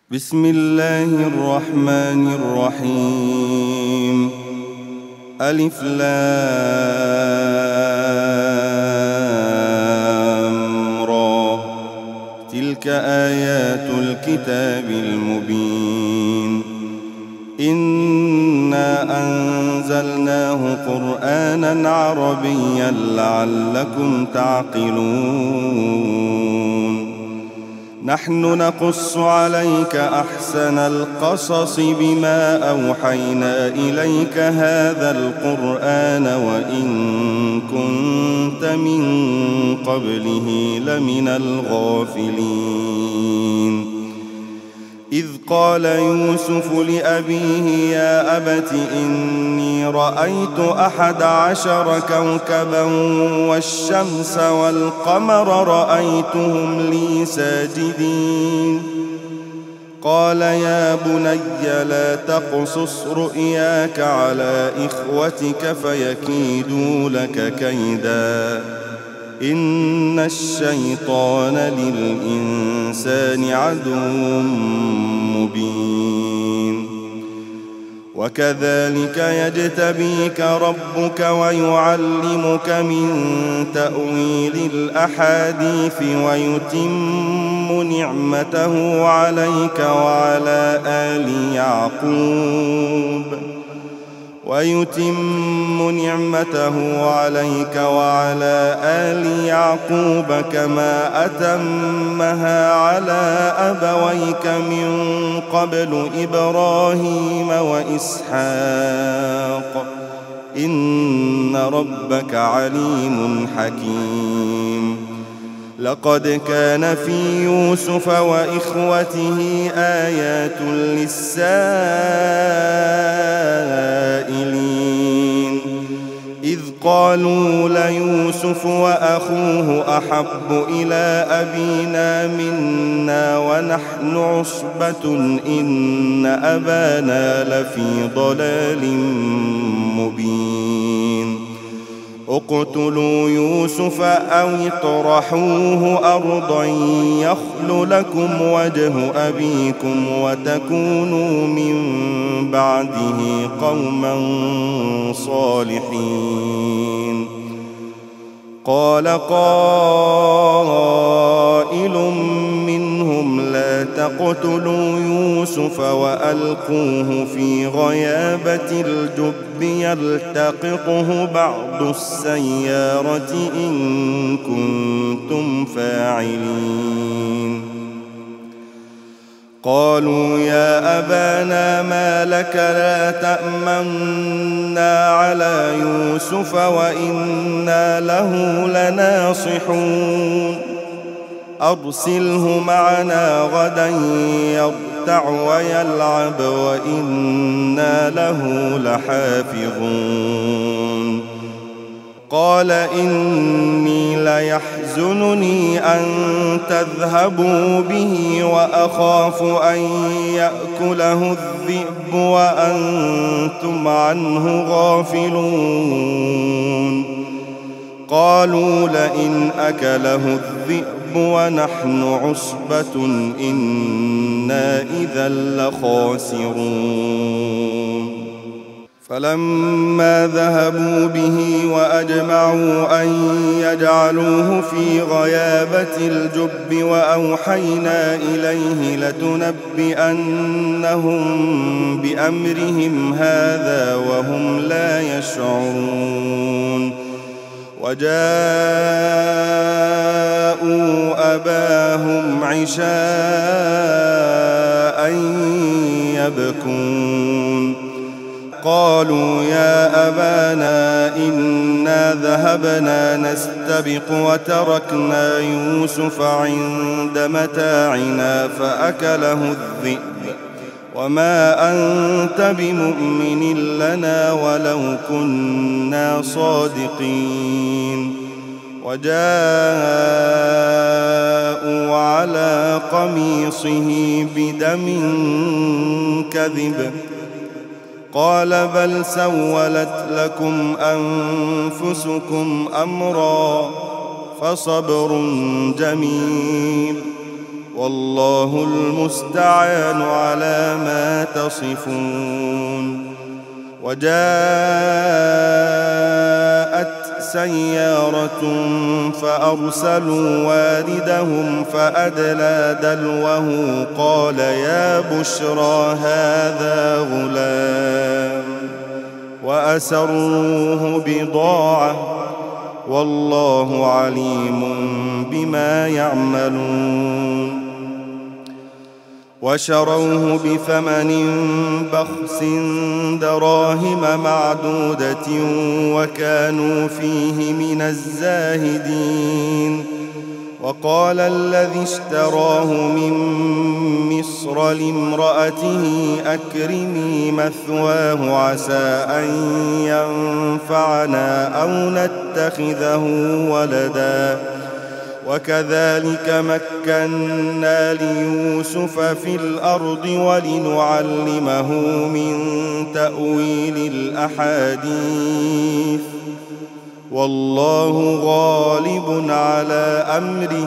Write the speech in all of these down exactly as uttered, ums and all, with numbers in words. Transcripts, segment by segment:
بسم الله الرحمن الرحيم. ألف لام را. تلك آيات الكتاب المبين. إنا أنزلناه قرآنا عربيا لعلكم تعقلون. نحن نقص عليك أحسن القصص بما أوحينا إليك هذا القرآن وإن كنت من قبله لمن الغافلين. إذ قال يوسف لأبيه يا أبت إني رأيت أحد عشر كوكبا والشمس والقمر رأيتهم لي ساجدين. قال يا بني لا تقصص رؤياك على إخوتك فيكيدوا لك كيدا إن الشيطان للإنسان عدو مبين. وكذلك يجتبيك ربك ويعلمك من تأويل الأحاديث ويتم نعمته عليك وعلى آل يعقوب ويتم نعمته عليك وعلى آل يعقوب كما أتمها على أبويك من قبل إبراهيم وإسحاق إن ربك عليم حكيم. لقد كان في يوسف وإخوته آيات للسائلين إذ قالوا ليوسف وأخوه أحب إلى أبينا منا ونحن عصبة إن أبانا لفي ضلال مبين. اقتلوا يوسف أو اطرحوه أرضا يخل لكم وجه أبيكم وتكونوا من بعده قوما صالحين. قال قائل منهم لا تقتلوا يوسف وألقوه في غيابة الجب يلتقطه بعض السيارة إن كنتم فاعلين. قالوا يا أبانا ما لك لا تأمنا على يوسف وإنا له لناصحون. أرسله معنا غدا يرتع ويلعب وإنا له لحافظون. قال إني ليحزنني أن تذهبوا به وأخاف أن يأكله الذئب وأنتم عنه غافلون. قالوا لئن أكله الذئب ونحن عصبة إنا إذا لخاسرون. فلما ذهبوا به وأجمعوا أن يجعلوه في غيابة الجب وأوحينا إليه لتنبئنهم بأمرهم هذا وهم لا يشعرون. وجاءوا أباهم عشاء يبكون. قالوا يا أبانا إنا ذهبنا نستبق وتركنا يوسف عند متاعنا فأكله الذئب وما أنت بمؤمن لنا ولو كنا صادقين. وجاءوا على قميصه بدم كذب قال بل سولت لكم أنفسكم أمرا فصبر جميل والله المستعان على ما تصفون. وجاءت سيارة فأرسلوا واردهم فأدلى دلوه قال يا بشرى هذا غلام وأسروه بضاعة والله عليم بما يعملون. وشروه بثمن بخس دراهم معدودة وكانوا فيه من الزاهدين. وقال الذي اشتراه من مصر لامرأته أكرمي مثواه عسى أن ينفعنا أو نتخذه ولدا وكذلك مكنا ليوسف في الأرض ولنعلمه من تأويل الأحاديث والله غالب على أمره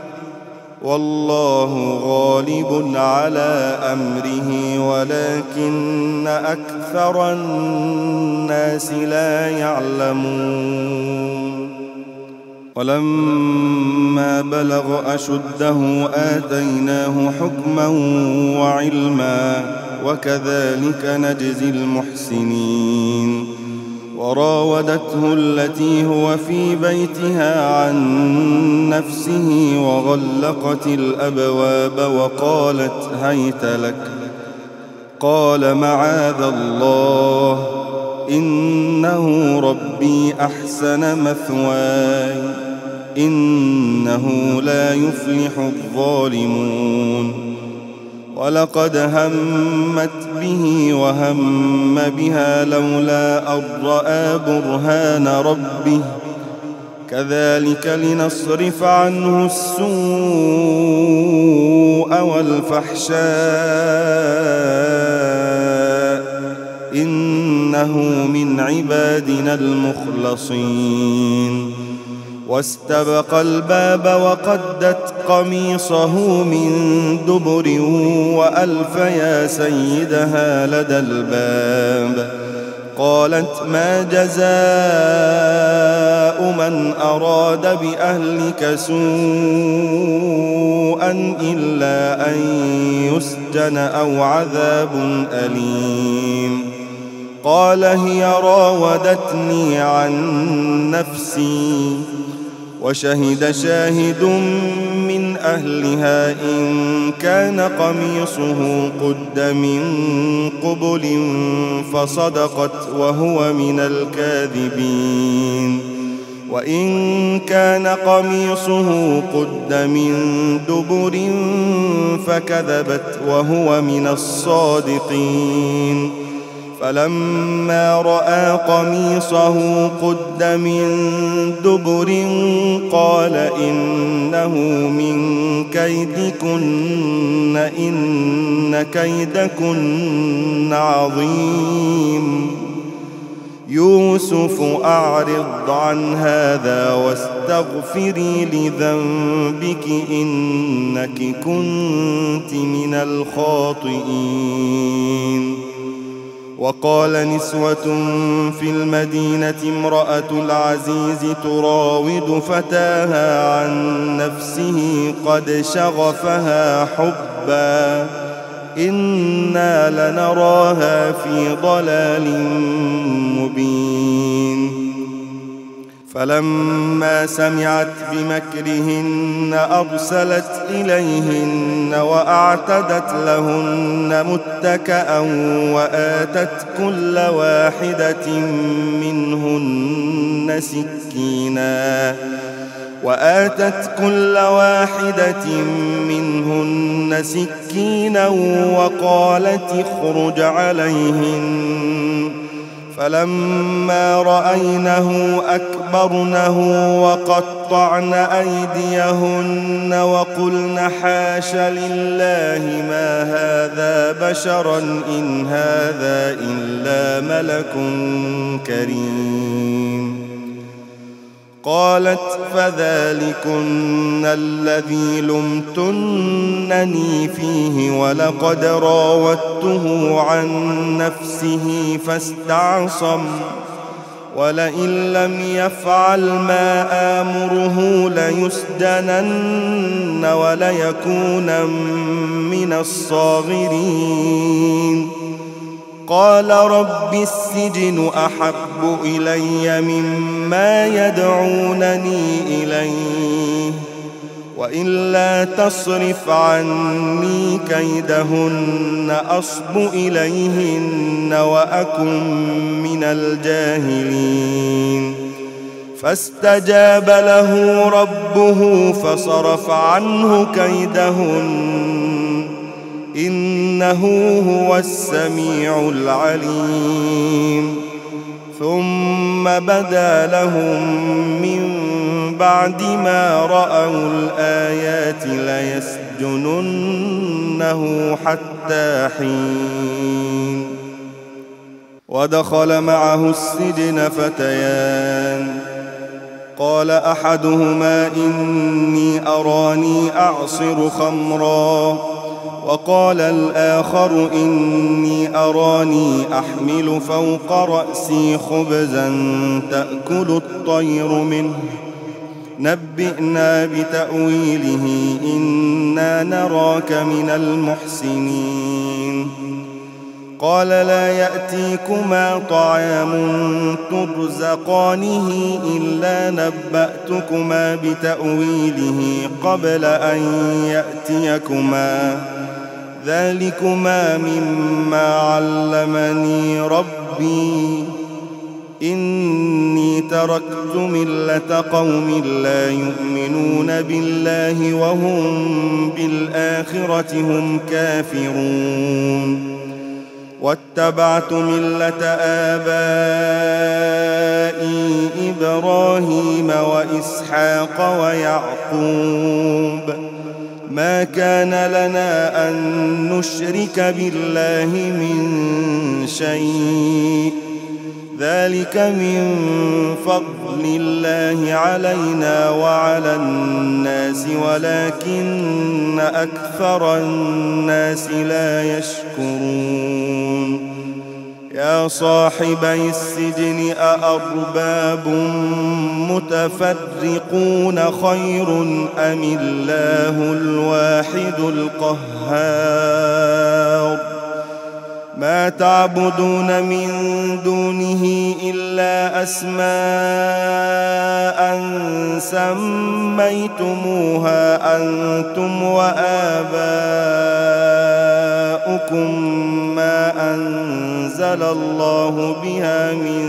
والله غالب على أمره ولكن أكثر الناس لا يعلمون. ولما بلغ أشده آتيناه حكما وعلما وكذلك نجزي المحسنين. وراودته التي هو في بيتها عن نفسه وغلقت الأبواب وقالت هيت لك قال معاذ الله إنه ربي أحسن مثواي إنه لا يفلح الظالمون. ولقد همت به وهم بها لولا أن رأى برهان ربه كذلك لنصرف عنه السوء والفحشاء إنه من عبادنا المخلصين. واستبق الباب وقدت قميصه من دبر وألف يا سيدها لدى الباب قالت ما جزاء من أراد بأهلك سوءا إلا أن يسجن أو عذاب أليم. قال هي راودتني عن نفسي وشهد شاهد من أهلها إن كان قميصه قد من قبل فصدقت وهو من الكاذبين وإن كان قميصه قد من دبر فكذبت وهو من الصادقين. فلما رأى قميصه قد من دبر قال إنه من كيدكن إن كيدكن عظيم. يوسف أعرض عن هذا واستغفري لذنبك إنك كنت من الخاطئين. وقال نسوة في المدينة امرأة العزيز تراود فتاها عن نفسه قد شغفها حبا إنا لنراها في ضلال مبين. فلما سمعت بمكرهن أرسلت إليهن وأعتدت لهن متكأ وآتت كل واحدة منهن سكينا وآتت كل واحدة منهن سكينا وقالت اخرج عليهن. فلما رأينه أكبرنه وقطعن أيديهن وقلن حاش لله ما هذا بشرا إن هذا إلا ملك كريم. قالت فذلكن الذي لمتنني فيه ولقد راودته عن نفسه فاستعصم ولئن لم يفعل ما آمره ليسجنن وليكونن من الصاغرين قال رب السجن أحب إلي مما يدعونني إليه وإلا تصرف عني كيدهن أصب إليهن وأكن من الجاهلين فاستجاب له ربه فصرف عنه كيدهن إنه هو السميع العليم ثم بدا لهم من بعد ما رأوا الآيات ليسجننه حتى حين ودخل معه السجن فتيان قال أحدهما إني أراني أعصر خمرا وقال الآخر إني أراني أحمل فوق رأسي خبزا تأكل الطير منه نبئنا بتأويله إنا نراك من المحسنين قال لا يأتيكما طعام ترزقانه إلا نبأتكما بتأويله قبل أن يأتيكما ذلكما مما علمني ربي إني تركت ملة قوم لا يؤمنون بالله وهم بالآخرة هم كافرون واتبعت ملة آبائي إبراهيم وإسحاق ويعقوب ما كان لنا أن نشرك بالله من شيء ذلك من فضل الله علينا وعلى الناس ولكن أكثر الناس لا يشكرون يا صاحبي السجن أأرباب متفرقون خير أم الله الواحد القهار ما تعبدون من دونه إلا أسماء سميتموها أنتم وآباؤكم ما أنزل الله بها من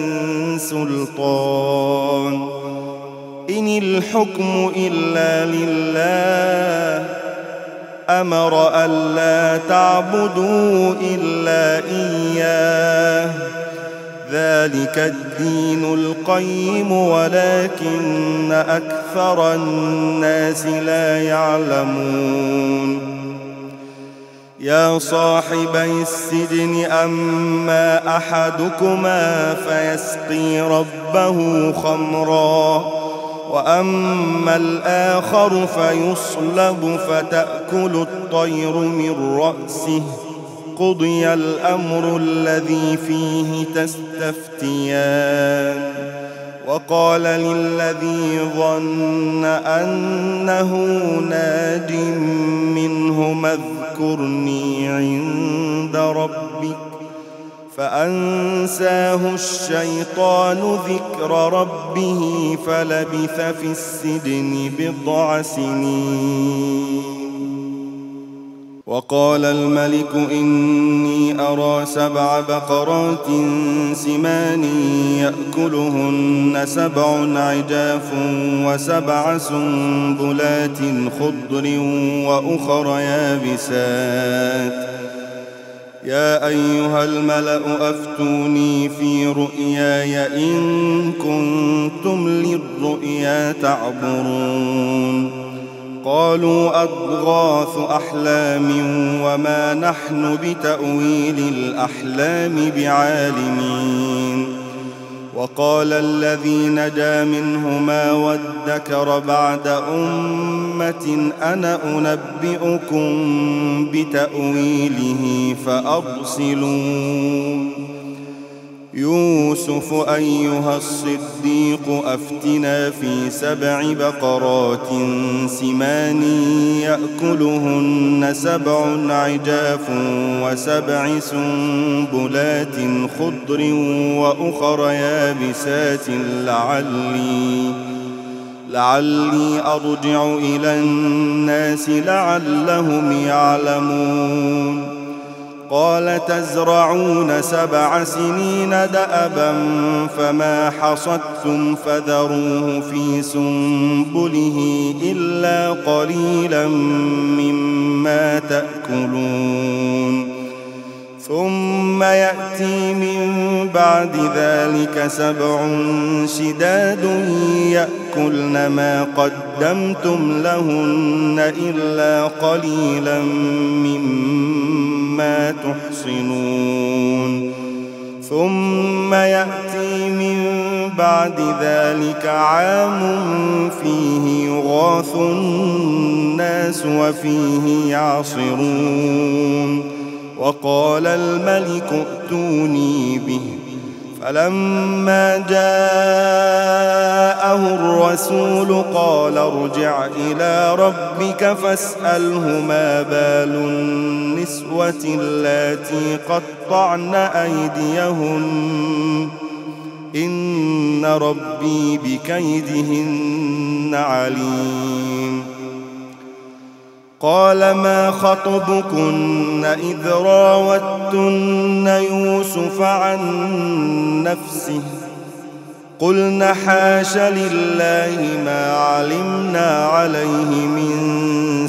سلطان إن الحكم إلا لله أمر ألا تعبدوا إلا إياه ذلك الدين القيم ولكن أكثر الناس لا يعلمون يا صاحبي السجن أما أحدكما فيسقي ربه خمرا وأما الآخر فيصلب فتأكل الطير من رأسه قضي الأمر الذي فيه تستفتيان وقال للذي ظن أنه ناج منهما اذكرني عند ربك فأنساه الشيطان ذكر ربه فلبث في السجن بضع سنين وقال الملك إني أرى سبع بقرات سمان يأكلهن سبع عجاف وسبع سنبلات خضر وأخر يابسات يا أيها الملأ أفتوني في رؤياي إن كنتم للرؤيا تعبرون قالوا أضغاث أحلام وما نحن بتأويل الأحلام بعالمين وقال الذي نجا منهما وادكر بعد أمة أنا أنبئكم بتأويله فأرسلون يوسف أيها الصديق أفتنا في سبع بقرات سمان يأكلهن سبع عجاف وسبع سنبلات خضر وأخر يابسات لعلي لعلي أرجع إلى الناس لعلهم يعلمون قال تزرعون سبع سنين دأبا فما حصدتم فذروه في سنبله إلا قليلا مما تأكلون ثم يأتي من بعد ذلك سبع شداد يأكلن ما قدمتم لهن إلا قليلا مما تحصنون ثم يأتي من بعد ذلك عام فيه يغاث الناس وفيه يعصرون وقال الملك ائتوني به فلما جاءه الرسول قال ارجع إلى ربك فاسأله ما بال النسوة اللاتي قطعن أيديهن إن ربي بكيدهن عليم قال ما خطبكن إذ راوتن يوسف عن نفسه قلن حاش لله ما علمنا عليه من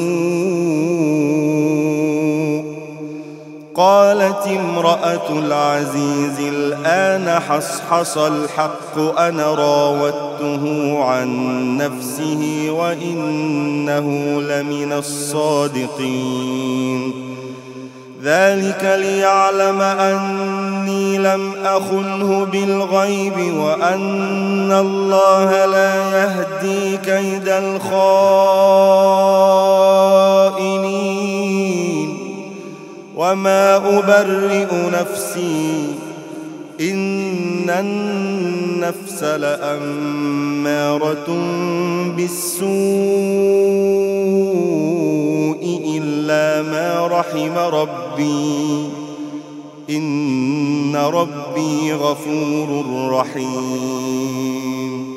سوء قالت امرأة العزيز الآن حصحص الحق أنا راودته عن نفسه وإنه لمن الصادقين ذلك ليعلم أني لم أخنه بالغيب وأن الله لا يهدي كيد الخائنين وما أبرئ نفسي إن النفس لأمارة بالسوء إلا ما رحم ربي إن ربي غفور رحيم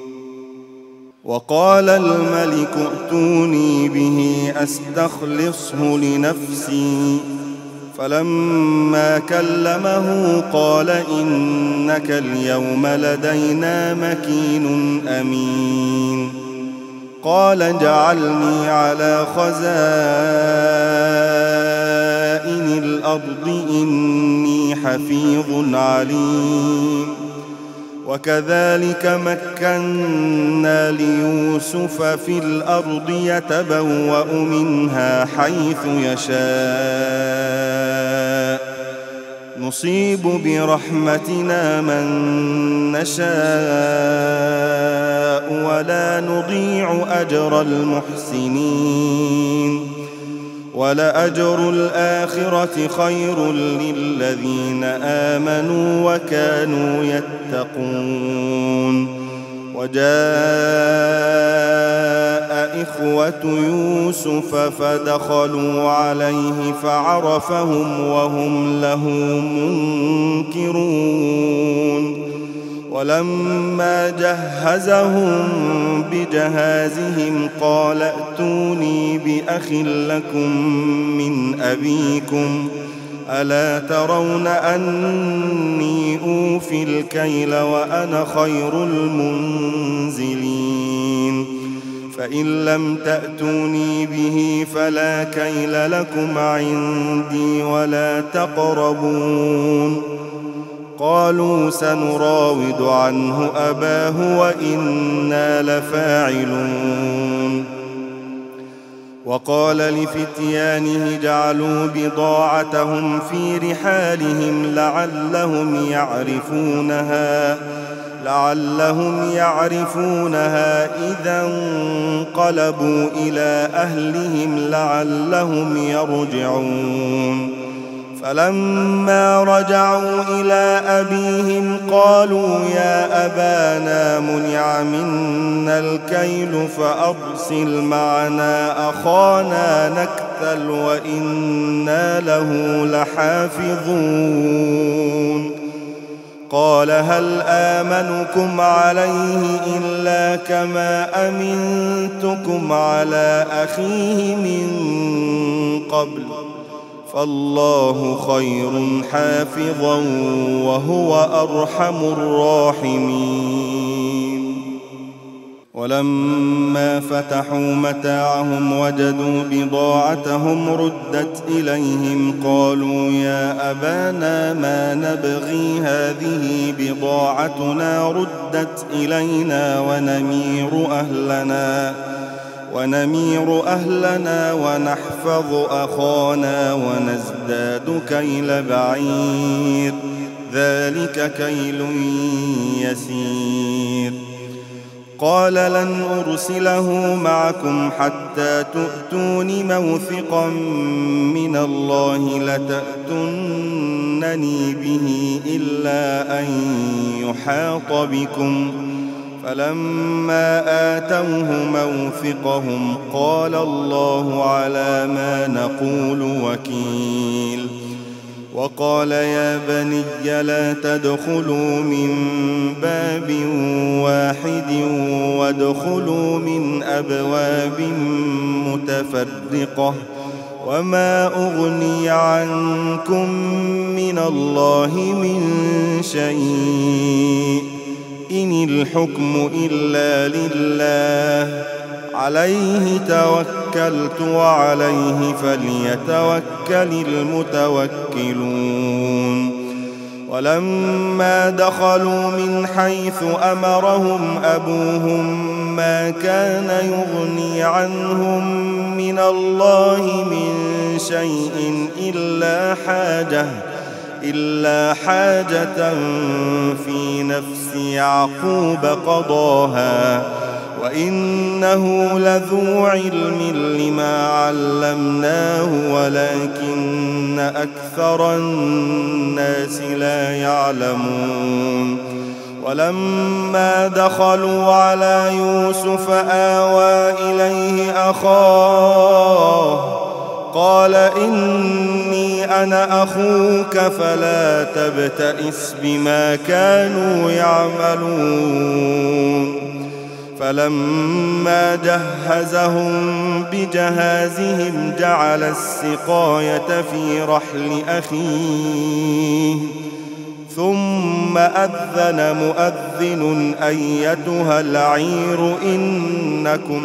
وقال الملك ائتوني به أستخلصه لنفسي فلما كلمه قال إنك اليوم لدينا مكين أمين قال اجعلني على خزائن الأرض إني حفيظ عليم وكذلك مكنا ليوسف في الأرض يتبوأ منها حيث يشاء نصيب برحمتنا من نشاء ولا نضيع أجر المحسنين ولأجر الآخرة خير للذين آمنوا وكانوا يتقون وجاء إخوة يوسف فدخلوا عليه فعرفهم وهم له منكرون ولما جهزهم بجهازهم قال ائتوني بأخ لكم من أبيكم ألا ترون أني أوفي الكيل وأنا خير المنزلين فإن لم تأتوني به فلا كيل لكم عندي ولا تقربون قالوا سنراود عنه أباه وإنا لفاعلون وقال لفتيانه جعلوا بضاعتهم في رحالهم لعلهم يعرفونها لعلهم يعرفونها إذا انقلبوا إلى أهلهم لعلهم يرجعون. فلما رجعوا إلى أبيهم قالوا يا أبانا منع منا الكيل فأرسل معنا أخانا نكتل وإنا له لحافظون. قال هل آمنكم عليه إلا كما أمنتكم على أخيه من قبل فالله خير حافظا وهو أرحم الراحمين. ولما فتحوا متاعهم وجدوا بضاعتهم ردت إليهم قالوا يا أبانا ما نبغي هذه بضاعتنا ردت إلينا ونمير أهلنا ونمير أهلنا ونحفظ أخانا ونزداد كيل بعير ذلك كيل يسير. قال لن أرسله معكم حتى تؤتون موثقا من الله لتأتونني به إلا أن يحاط بكم. فلما آتوه موثقهم قال الله على ما نقول وكيل. وقال يا بني لا تدخلوا من باب واحد وادخلوا من أبواب متفرقة وما أغني عنكم من الله من شيء إن الحكم إلا لله عليه توكلت وعليه فليتوكل المتوكلون. ولما دخلوا من حيث أمرهم أبوهم ما كان يغني عنهم من الله من شيء إلا حاجة إلا حاجة في نفس يعقوب قضاها وإنه لذو علم لما علمناه ولكن أكثر الناس لا يعلمون. ولما دخلوا على يوسف آوى إليه أخاه قال إني أنا أخوك فلا تبتئس بما كانوا يعملون. فلما جهزهم بجهازهم جعل السقاية في رحل أخيه ثم أذن مؤذن أيتها العير إنكم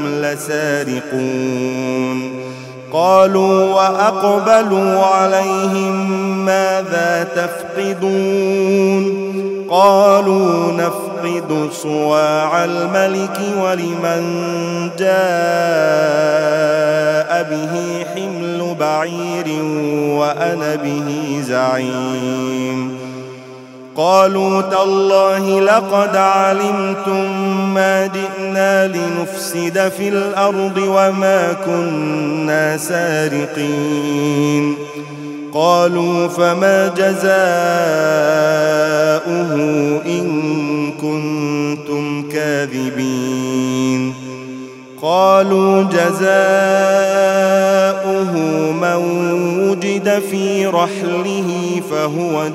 لسارقون. قالوا وأقبلوا عليهم ماذا تفقدون؟ قالوا نفقد صواع الملك ولمن جاء به حمل بعير وأنا به زعيم. قالوا تالله لقد علمتم ما جئنا لنفسد في الأرض وما كنا سارقين. قالوا فما جزاؤه إن كنتم كاذبين. قالوا جزاؤه من وجد في رحله فهو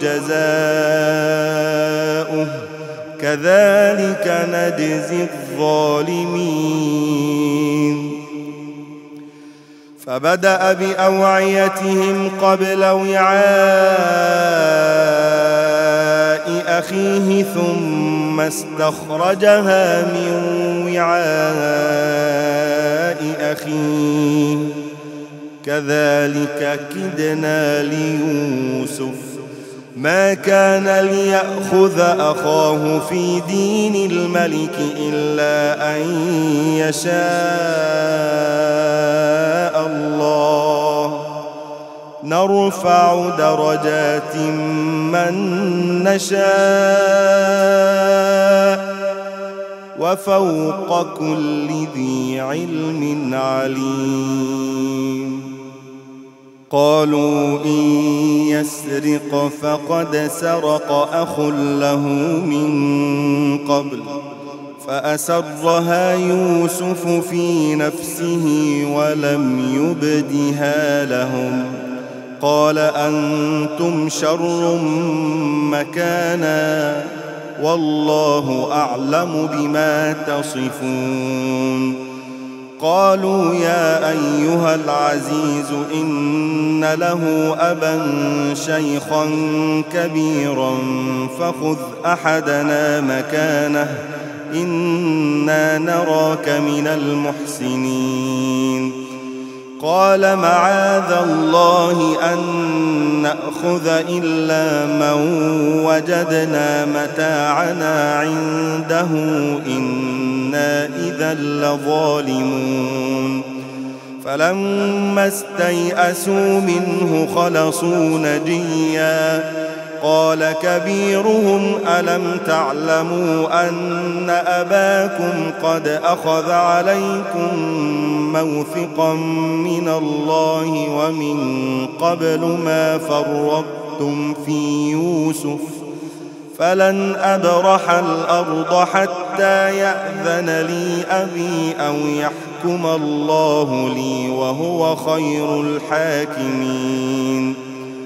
جزاؤه كذلك نجزي الظالمين. فبدأ بأوعيتهم قبل وعاء أخيه ثم استخرجها من وعاء أخيه كذلك كدنا ليوسف ما كان ليأخذ أخاه في دين الملك إلا أن يشاء الله نرفع درجات من نشاء وفوق كل ذي علم عليم. قالوا إن يسرق فقد سرق أخ له من قبل فأسرها يوسف في نفسه ولم يبدها لهم قال أنتم شر مكانا والله أعلم بما تصفون. قالوا يا أيها العزيز إن له أبا شيخا كبيرا فخذ أحدنا مكانه إنا نراك من المحسنين. قال معاذ الله أن نأخذ إلا من وجدنا متاعنا عنده إنا إذا لظالمون. فلما استيئسوا منه خلصوا نجيا قال كبيرهم ألم تعلموا أن أباكم قد أخذ عليكم موثقا من الله ومن قبل ما فرطتم في يوسف فلن أبرح الأرض حتى يأذن لي أبي أو يحكم الله لي وهو خير الحاكمين.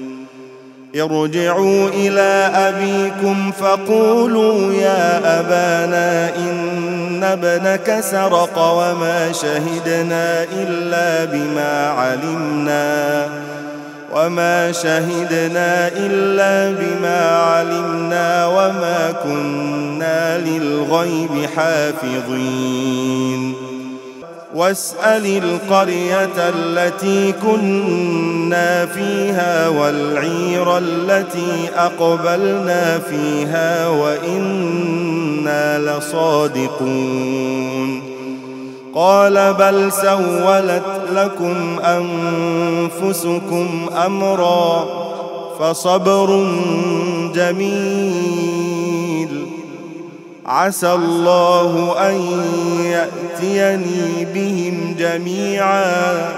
ارجعوا إلى أبيكم فقولوا يا أبانا إن ابنك سرق وما شهدنا إلا بما علمنا وما شهدنا إلا بما علمنا وما كنا للغيب حافظين. واسأل القرية التي كنا فيها والعير التي أقبلنا فيها وإنا لصادقون. قال بل سولت لكم أنفسكم أمرا فصبر جميل عسى الله أن يأتيني بهم جميعا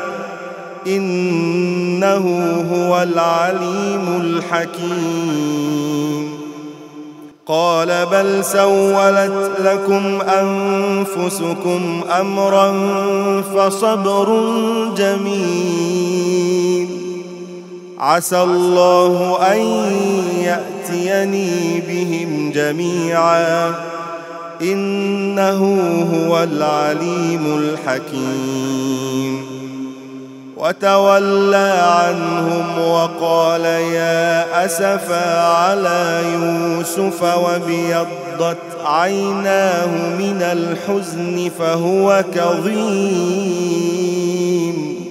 إنه هو العليم الحكيم. قال بل سولت لكم أنفسكم أمرا فصبر جميل عسى الله أن يأتيني بهم جميعا إنه هو العليم الحكيم. وتولى عنهم وقال يا أسفا على يوسف وابيضت عيناه من الحزن فهو كظيم.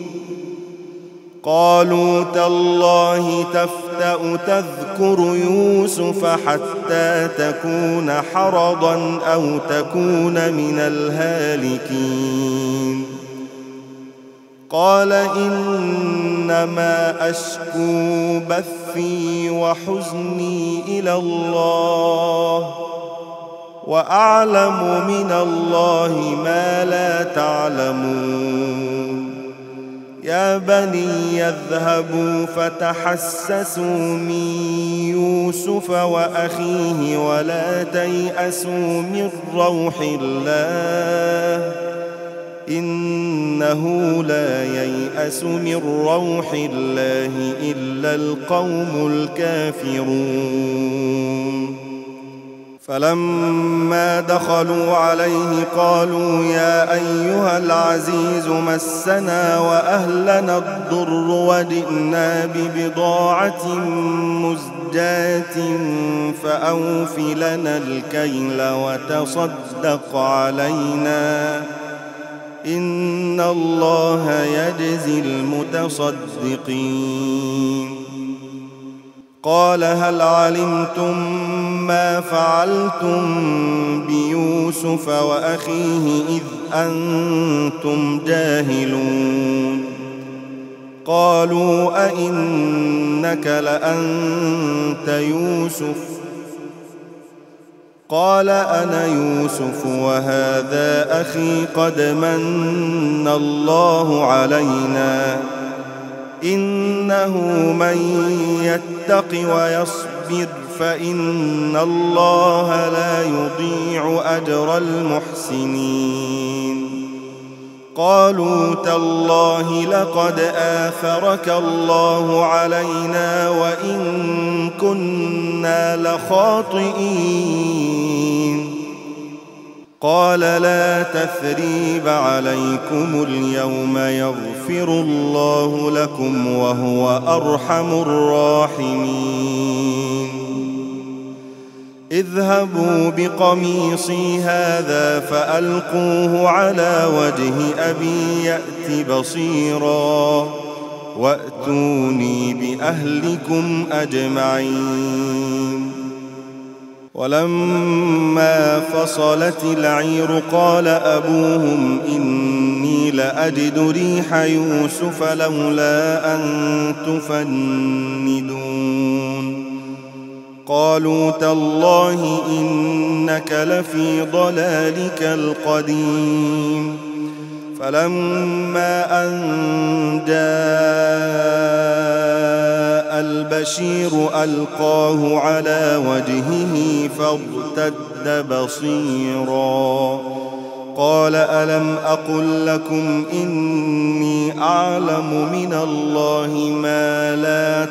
قالوا تالله تفتأ تذكر يوسف حتى تكون حرضا أو تكون من الهالكين. قال إنما أشكو بثي وحزني إلى الله وأعلم من الله ما لا تعلمون. يا بني يذهبوا فتحسسوا من يوسف وأخيه ولا تيأسوا من روح الله إنه لا ييأس من روح الله إلا القوم الكافرون. فلما دخلوا عليه قالوا يا أيها العزيز مسنا وأهلنا الضر وجئنا ببضاعة مزجاة فأوف لنا الكيل وتصدق علينا إن الله يجزي المتصدقين. قال هل علمتم ما فعلتم بيوسف وأخيه إذ أنتم جاهلون قالوا أئنك لأنت يوسف قال أنا يوسف وهذا أخي قد من الله علينا إنه من يتق ويصبر فإن الله لا يضيع أجر المحسنين قالوا تالله لقد آثرك الله علينا وإن كنا لخاطئين قال لا تثريب عليكم اليوم يغفر الله لكم وهو أرحم الراحمين اذهبوا بقميصي هذا فألقوه على وجه أبي يأت بصيرا وأتوني بأهلكم أجمعين ولما فصلت العير قال أبوهم إني لأجد ريح يوسف لولا أن تفندون قالوا تالله إنك لفي ضلالك القديم فلما أن جاء البشير ألقاه على وجهه فارتد بصيرا قال ألم أقل لكم إني أعلم من الله ما لا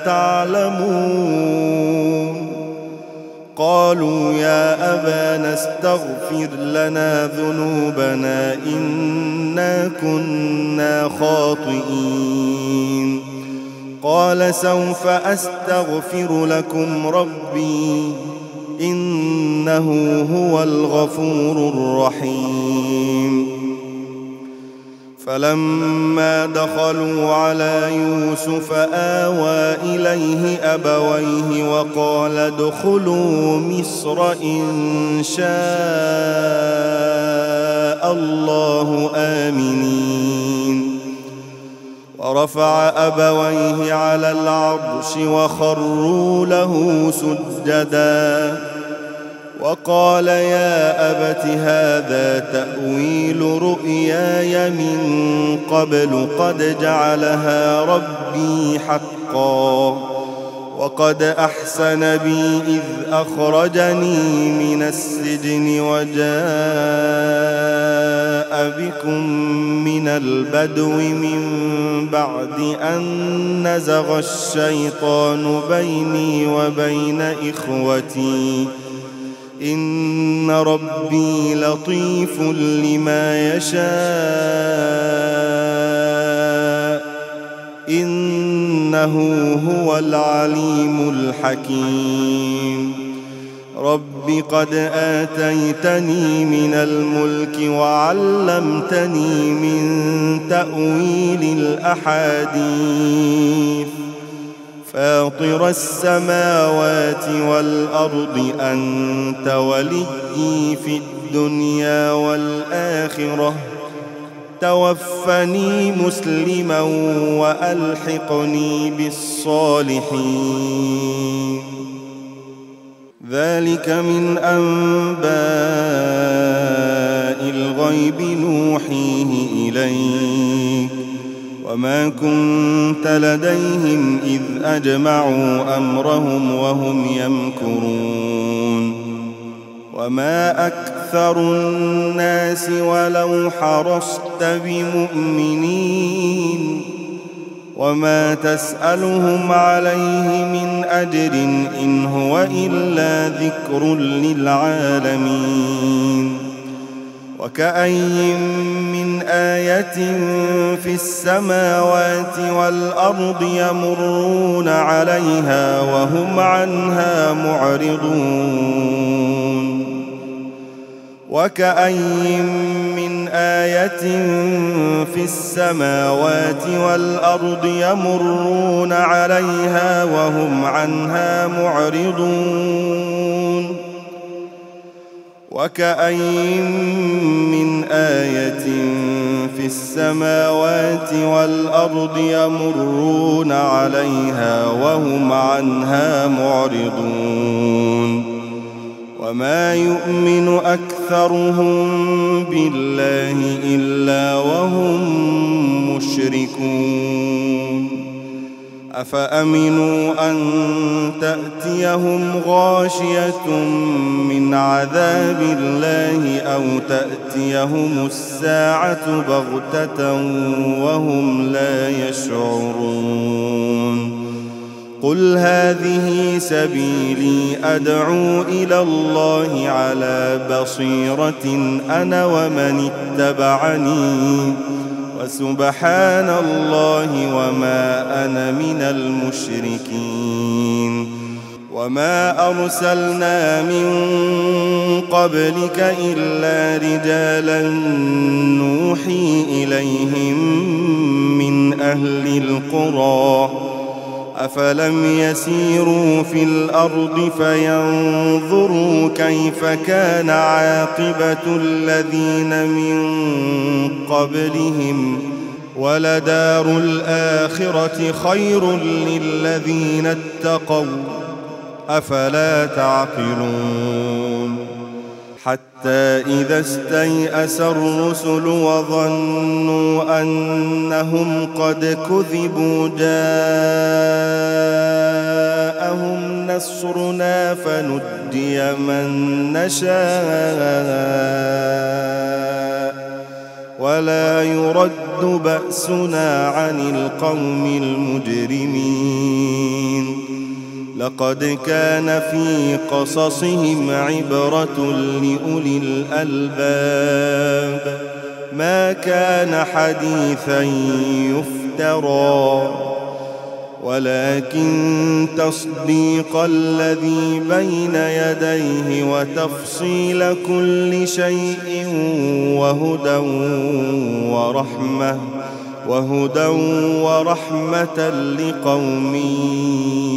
تعلمون قالوا يا أبانا استغفر لنا ذنوبنا إنا كنا خاطئين قال سوف أستغفر لكم ربي إنه هو الغفور الرحيم فلما دخلوا على يوسف آوى إليه أبويه وقال ادخلوا مصر إن شاء الله آمنين ورفع أبويه على العرش وخروا له سجدا وقال يا أبت هذا تأويل رؤياي من قبل قد جعلها ربي حقا وقد أحسن بي إذ أخرجني من السجن وجاء بكم من البدو من بعد أن نزغ الشيطان بيني وبين إخوتي إن ربي لطيف لما يشاء إنه هو العليم الحكيم رب قد آتيتني من الملك وعلمتني من تأويل الأحاديث فاطر السماوات والأرض أنت وليي في الدنيا والآخرة توفني مسلما وألحقني بالصالحين ذلك من أنباء الغيب نوحيه إليك وما كنت لديهم إذ أجمعوا أمرهم وهم يمكرون وما أكثر الناس ولو حرصت بمؤمنين وما تسألهم عليه من أجر إن هو إلا ذكر للعالمين وكأي من آية في السماوات والأرض يمرون عليها وهم عنها معرضون وكأي من آية في السماوات والأرض يمرون عليها وهم عنها معرضون وكأين من آية في السماوات والأرض يمرون عليها وهم عنها معرضون وما يؤمن أكثرهم بالله إلا وهم مشركون أفأمنوا أن تأتيهم غاشية من عذاب الله أو تأتيهم الساعة بغتة وهم لا يشعرون قل هذه سبيلي أدعو إلى الله على بصيرة أنا ومن اتبعني وسبحان الله وما أنا من المشركين وما أرسلنا من قبلك إلا رجالا نوحي إليهم من أهل القرى أفلم يسيروا في الأرض فينظروا كيف كان عاقبة الذين من قبلهم ولدار الآخرة خير للذين اتقوا أفلا تعقلون حتى إذا استيأس الرسل وظنوا أنهم قد كذبوا جاءهم نصرنا فنجي من نشاء ولا يرد بأسنا عن القوم المجرمين لقد كان في قصصهم عبرة لأولي الألباب ما كان حديثا يفترى ولكن تصديق الذي بين يديه وتفصيل كل شيء وهدى ورحمة وهدى ورحمة لقوم